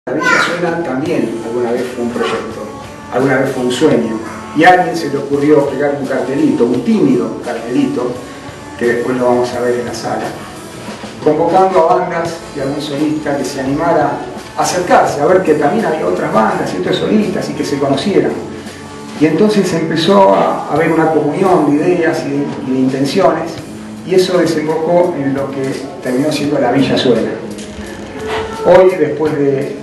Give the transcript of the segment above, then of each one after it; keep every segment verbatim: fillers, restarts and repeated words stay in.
La Villa Suena también alguna vez fue un proyecto, alguna vez fue un sueño, y a alguien se le ocurrió pegar un cartelito, un tímido cartelito, que después lo vamos a ver en la sala, convocando a bandas y a algún solista que se animara a acercarse, a ver que también había otras bandas y otros solistas y que se conocieran. Y entonces empezó a haber una comunión de ideas y de, y de intenciones, y eso desembocó en lo que terminó siendo la Villa Suena. Hoy, después de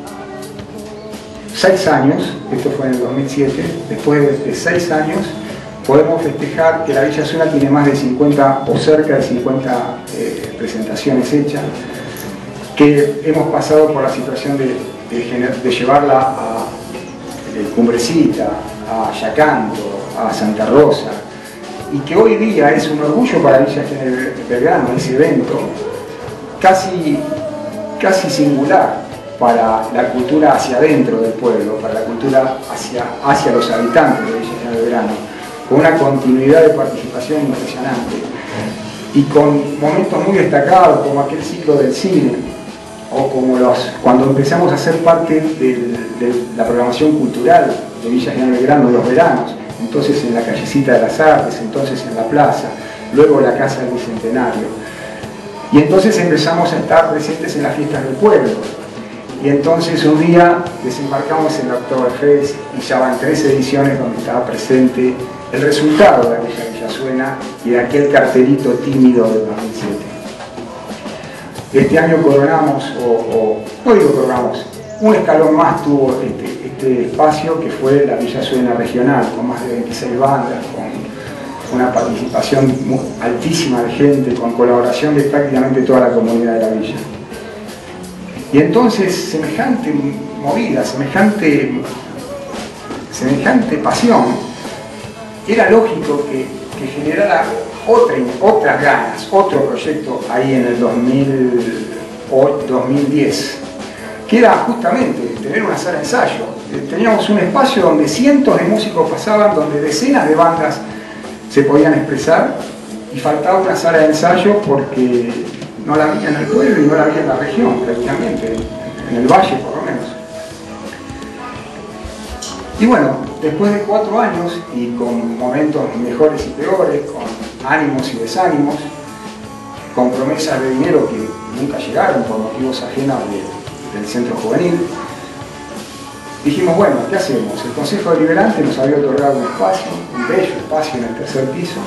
seis años, esto fue en el dos mil siete, después de, de seis años, podemos festejar que la Villa Suena tiene más de cincuenta o cerca de cincuenta eh, presentaciones hechas, que hemos pasado por la situación de, de, de llevarla a eh, Cumbrecita, a Yacanto, a Santa Rosa, y que hoy día es un orgullo para Villa General Belgrano, ese evento casi, casi singular para la cultura hacia adentro del pueblo, para la cultura hacia, hacia los habitantes de Villa General Belgrano, con una continuidad de participación impresionante y con momentos muy destacados como aquel ciclo del cine, o como los, cuando empezamos a ser parte del, de la programación cultural de Villa General Belgrano los veranos, entonces en la callecita de las Artes, entonces en la plaza, luego la Casa del Bicentenario, y entonces empezamos a estar presentes en las fiestas del pueblo. Y entonces un día desembarcamos en la Oktoberfest y ya van tres ediciones donde estaba presente el resultado de aquella Villa Suena y de aquel cartelito tímido del dos mil siete. Este año coronamos, o, o no digo coronamos, un escalón más tuvo este, este espacio, que fue la Villa Suena regional, con más de veintiséis bandas, con una participación muy altísima de gente, con colaboración de prácticamente toda la comunidad de la villa. Y entonces semejante movida, semejante, semejante pasión, era lógico que, que generara otra, otras ganas, otro proyecto ahí en el dos mil diez, que era justamente tener una sala de ensayo. Teníamos un espacio donde cientos de músicos pasaban, donde decenas de bandas se podían expresar, y faltaba una sala de ensayo porque no la había en el pueblo y no la había en la región, prácticamente, en el valle por lo menos. Y bueno, después de cuatro años y con momentos mejores y peores, con ánimos y desánimos, con promesas de dinero que nunca llegaron por motivos ajenos de, del centro juvenil, dijimos, bueno, ¿qué hacemos? El Consejo Deliberante nos había otorgado un espacio, un bello espacio en el tercer piso,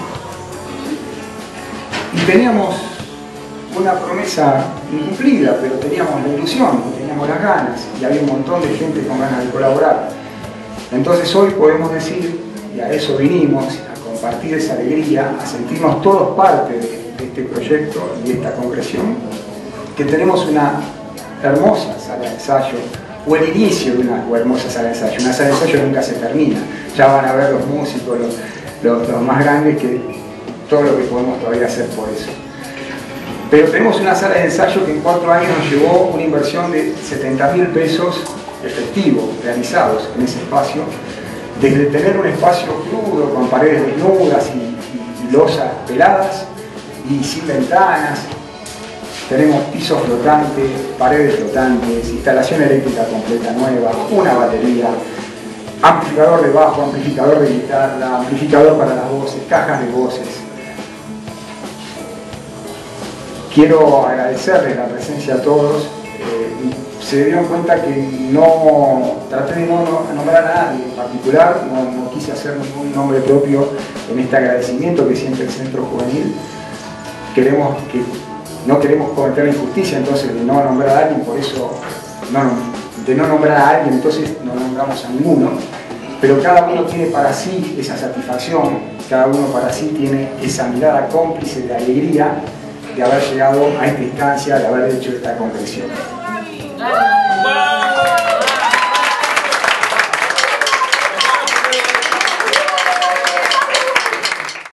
y teníamos una promesa incumplida, pero teníamos la ilusión, teníamos las ganas, y había un montón de gente con ganas de colaborar. Entonces hoy podemos decir, y a eso vinimos, a compartir esa alegría, a sentirnos todos parte de, de este proyecto y de esta concreción, que tenemos una hermosa sala de ensayo, o el inicio de una hermosa sala de ensayo. Una sala de ensayo nunca se termina, ya van a ver los músicos, los, los, los más grandes, que todo lo que podemos todavía hacer por eso. Pero tenemos una sala de ensayo que en cuatro años nos llevó una inversión de setenta mil pesos efectivos realizados en ese espacio, desde tener un espacio crudo con paredes desnudas y, y, y losas peladas y sin ventanas. Tenemos pisos flotantes, paredes flotantes, instalación eléctrica completa nueva, una batería, amplificador de bajo, amplificador de guitarra, amplificador para las voces, cajas de voces. Quiero agradecerles la presencia a todos. Eh, se dieron cuenta que no traté de no nombrar a nadie en particular, no, no quise hacer ningún nombre propio en este agradecimiento que siente el Centro Juvenil. Queremos que, no queremos cometer la injusticia entonces de no nombrar a alguien, por eso no, de no nombrar a alguien entonces no nombramos a ninguno, pero cada uno tiene para sí esa satisfacción, cada uno para sí tiene esa mirada cómplice de alegría de haber llegado a esta instancia, de haber hecho esta concreción.